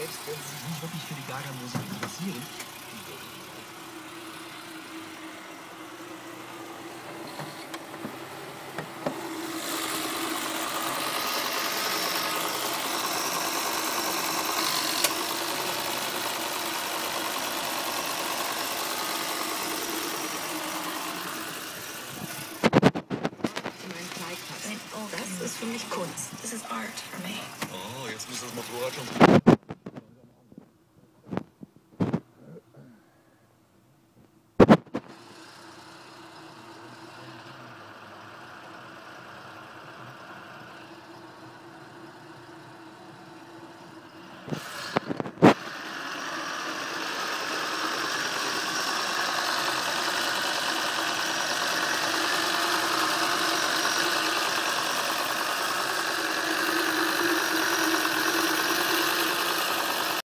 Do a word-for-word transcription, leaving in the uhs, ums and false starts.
selbst wenn sie sich nicht wirklich für die Gaga-Musik interessieren. Das ist für mich Kunst. This is art for me. Oh, jetzt muss das Motorrad schon...